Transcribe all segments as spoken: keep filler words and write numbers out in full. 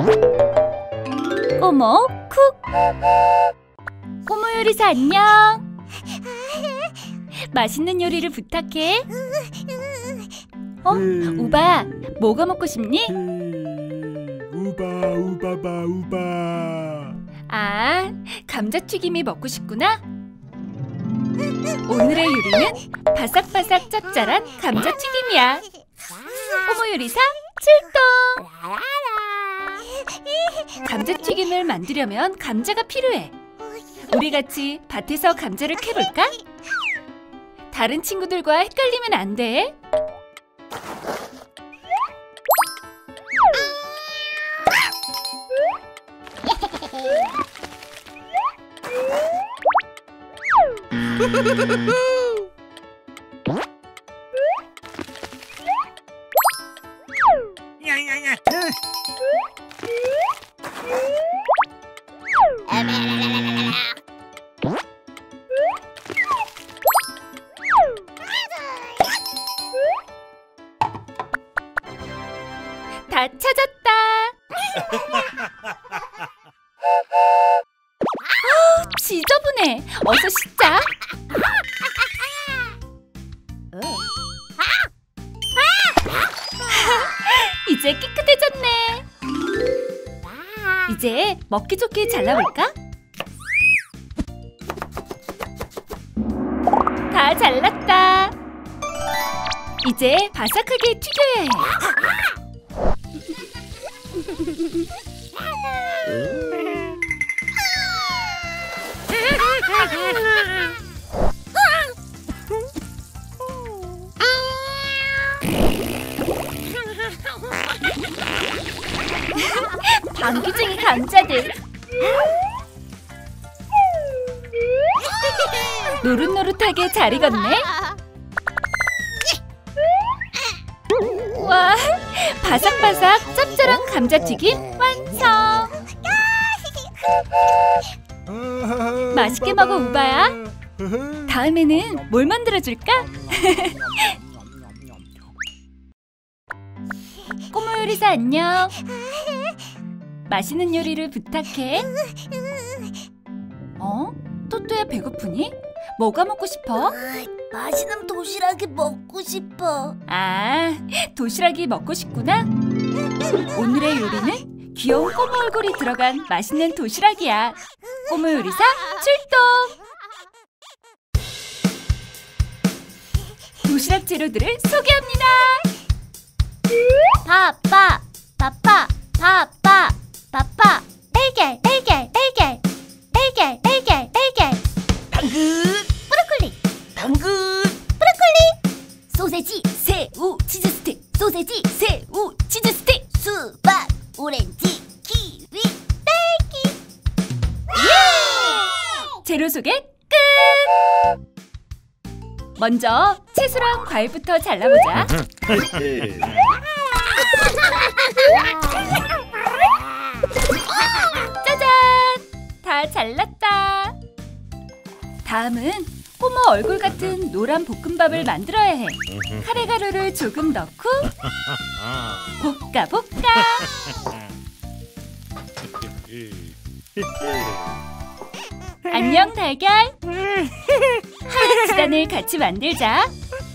꼬모 쿡! 꼬모 요리사 안녕! 맛있는 요리를 부탁해. 어? 우바, 뭐가 먹고 싶니? 우바 우바바 우바. 아, 감자튀김이 먹고 싶구나? 오늘의 요리는 바삭바삭 짭짤한 감자튀김이야. 꼬모 요리사 출동! 감자튀김을 만들려면 감자가 필요해. 우리 같이 밭에서 감자를 캐볼까? 다른 친구들과 헷갈리면 안 돼. 야야야. 다 찾았다. 어, 지저분해. 어서 씻자. 이제 깨끗해졌네. 이제 먹기 좋게 잘라볼까? 다 잘랐다. 이제 바삭하게 튀겨야 해. 방귀쟁이 감자들. 노릇노릇하게 잘 익었네. 와, 바삭바삭 짭짤한 감자튀김 완성. 맛있게 먹어 우바야. 다음에는 뭘 만들어줄까? 꼬모 요리사 안녕. 맛있는 요리를 부탁해. 어? 토토야 배고프니? 뭐가 먹고 싶어? 맛있는 도시락이 먹고 싶어. 아, 도시락이 먹고 싶구나? 오늘의 요리는 귀여운 꼬모 얼굴이 들어간 맛있는 도시락이야. 꼬모 요리사 출동! 도시락 재료들을 소개합니다. 파파, 파파, 파파, 파파. 달걀, 달걀, 달걀. 달걀, 달걀, 달걀. 당근, 브로콜리, 당근, 브로콜리. 소세지, 새우, 치즈 스틱. 소세지, 새우, 치즈 스틱. 수박, 오렌지, 키위, 딸기. 예! 재료 소개 끝! 먼저 채소랑 과일부터 잘라보자. 짜잔! 다 잘랐다. 다음은 꼬모 얼굴 같은 노란 볶음밥을 만들어야 해. 카레가루를 조금 넣고 볶아 볶아. 안녕 달걀. 하얀 지단을 같이 만들자.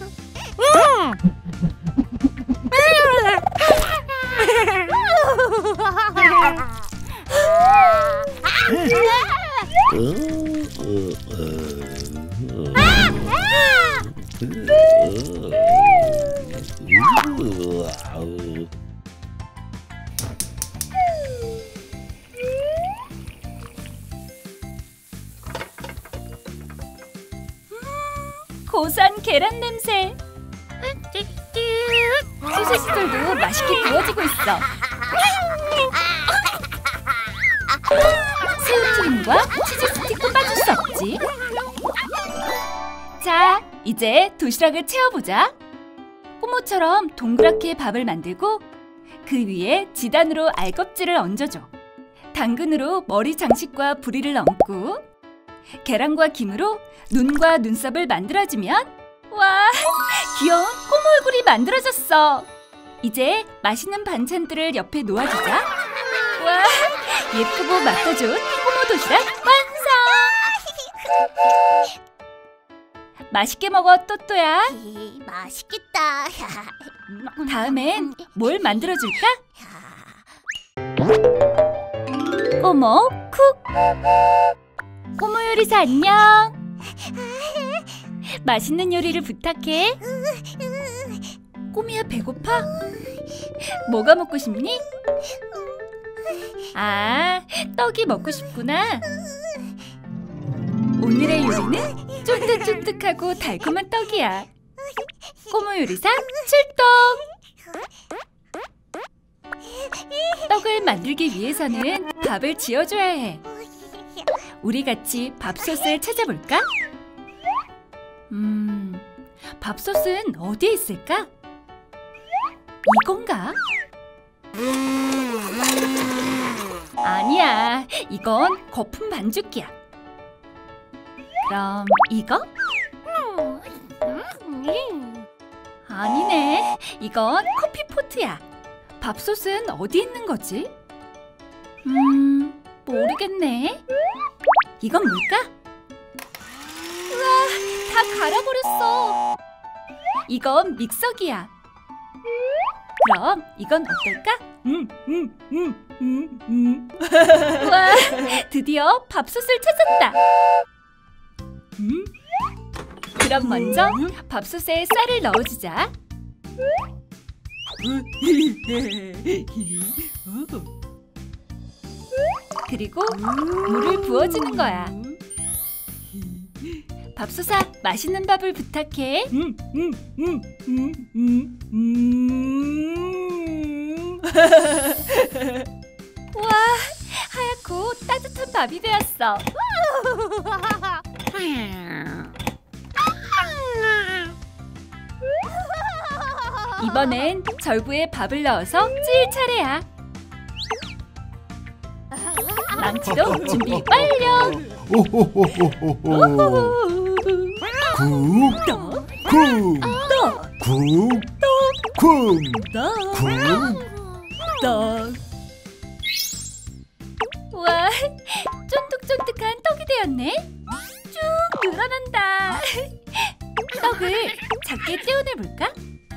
고소한 계란 냄새. 소세지들도 맛있게 구워지고 있어. 새우튀김과 치즈 스틱도 빠질 수 없지. 자, 이제 도시락을 채워보자. 꼬모처럼 동그랗게 밥을 만들고 그 위에 지단으로 알껍질을 얹어줘. 당근으로 머리 장식과 부리를 얹고 계란과 김으로 눈과 눈썹을 만들어주면 와, 귀여운 꼬모 얼굴이 만들어졌어. 이제 맛있는 반찬들을 옆에 놓아주자. 예쁘고 맛도 좋은 꼬모 도시락 완성! 맛있게 먹어, 또또야. 맛있겠다. 다음엔 뭘 만들어줄까? 꼬모 쿡! 꼬모 요리사 안녕! 맛있는 요리를 부탁해. 꼬미야, 배고파? 뭐가 먹고 싶니? 아, 떡이 먹고 싶구나. 오늘의 요리는 쫀득쫀득하고 달콤한 떡이야. 꼬모 요리사 출동! 떡을 만들기 위해서는 밥을 지어줘야 해. 우리 같이 밥솥을 찾아볼까? 음, 밥솥은 어디에 있을까? 이건가? 아니야, 이건 거품 반죽기야. 그럼 이거? 아니네, 이건 커피포트야. 밥솥은 어디 있는 거지? 음, 모르겠네. 이건 뭘까? 우와, 다 갈아버렸어. 이건 믹서기야. 그럼 이건 어떨까? 음, 음, 음, 음, 음. 우와, 드디어 밥솥을 찾았다. 음? 그럼 먼저 밥솥에 쌀을 넣어주자. 그리고 물을 부어주는 거야. 밥솥아, 맛있는 밥을 부탁해. 음, 음, 음, 음, 음, 음. 우와, 하얗고 따뜻한 밥이 되었어. 이번엔 절구에 밥을 넣어서 찌일 차례야. 망치도 준비 완료. 오호호호호호. 국, 떡, 국, 떡, 국, 국, 떡, 국. 떡. 우와, 쫀득쫀득한 떡이 되었네. 쭉 늘어난다. 떡을 작게 떼어내볼까?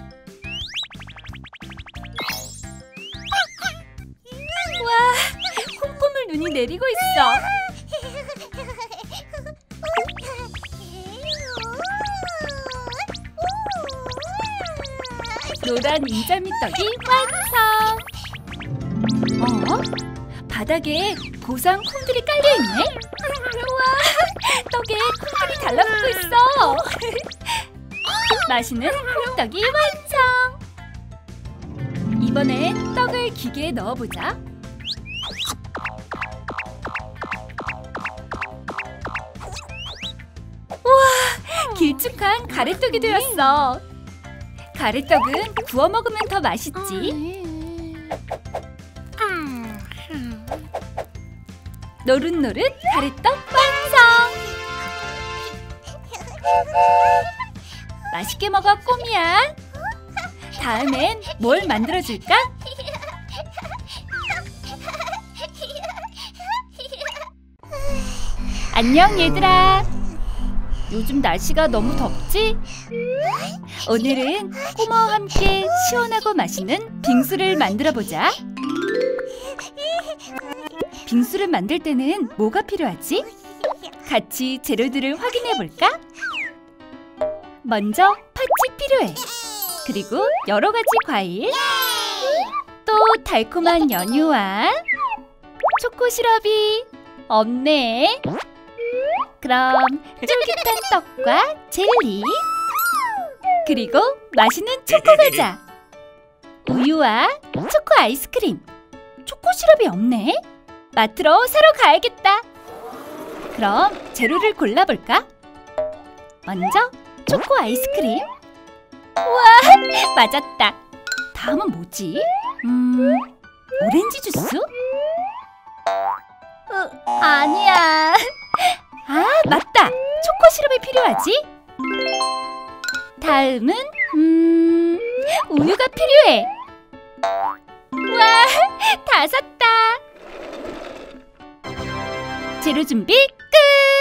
우와, 콩고물 눈이 내리고 있어. 노란 인절미떡이 완성! 어? 바닥에 고소한 콩들이 깔려있네? 우와, 떡에 콩들이 달라붙고 있어! 맛있는 콩떡이 완성! 이번엔 떡을 기계에 넣어보자. 우와, 길쭉한 가래떡이 되었어. 가래떡은 구워 먹으면 더 맛있지. 노릇노릇 가래떡 완성! 맛있게 먹어, 꼬미야. 다음엔 뭘 만들어줄까? 안녕, 얘들아. 요즘 날씨가 너무 덥지? 오늘은 꼬마와 함께 시원하고 맛있는 빙수를 만들어보자. 빙수를 만들 때는 뭐가 필요하지? 같이 재료들을 확인해볼까? 먼저 팥이 필요해. 그리고 여러 가지 과일, 또 달콤한 연유와 초코 시럽이 없네. 그럼 쫄깃한 떡과 젤리, 그리고 맛있는 초코 과자, 우유와 초코 아이스크림. 초코 시럽이 없네. 마트로 사러 가야겠다. 그럼 재료를 골라볼까? 먼저 초코 아이스크림. 우와, 맞았다. 다음은 뭐지? 음, 오렌지 주스? 어, 아니야. 아, 맞다. 초코 시럽이 필요하지? 다음은 음, 우유가 필요해. 우와, 다 샀다. 재료 준비 끝!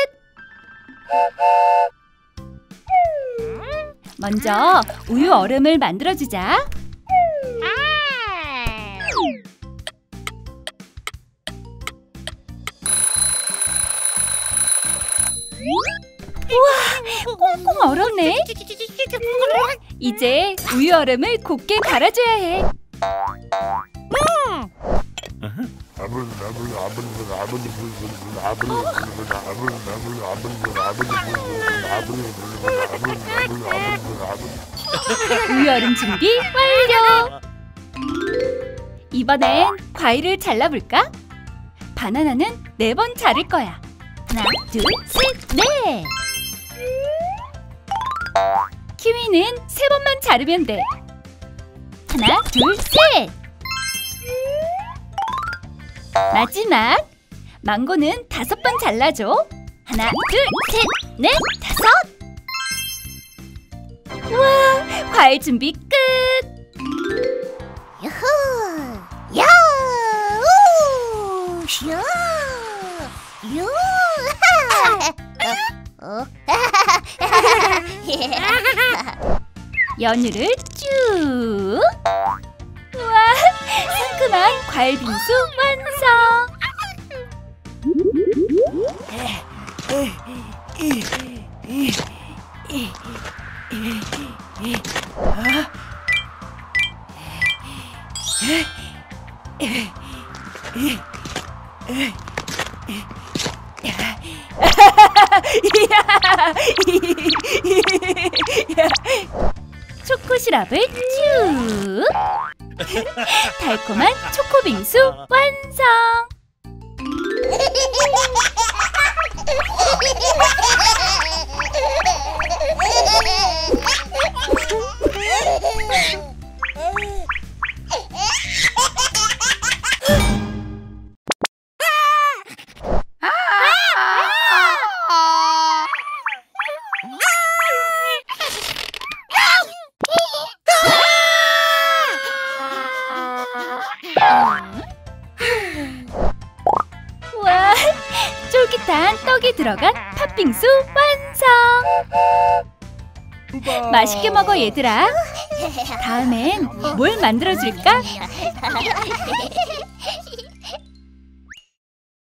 먼저 우유 얼음을 만들어주자. 우와, 꽁꽁 얼었네. 이제 우유 얼음을 곱게 갈아줘야 해. 우유 얼음 준비 완료. 이번엔 과일을 잘라볼까? 바나나는 네 번 자를 거야. 하나, 둘, 셋, 넷. 키위는 세 번만 자르면 돼. 하나, 둘, 셋. 마지막 망고는 다섯 번 잘라줘. 하나, 둘, 셋, 넷, 다섯. 우와, 과일 준비 끝. 유후! 야우! 슈! 유! 어? 연유를 쭉. 우와, 상큼한 과일 빙수 완성. 초코 시럽을 쭉. 달콤한 초코 빙수 완성. 우와, 쫄깃한 떡이 들어간 팥빙수 완성. 맛있게 먹어 얘들아. 다음엔 뭘 만들어줄까?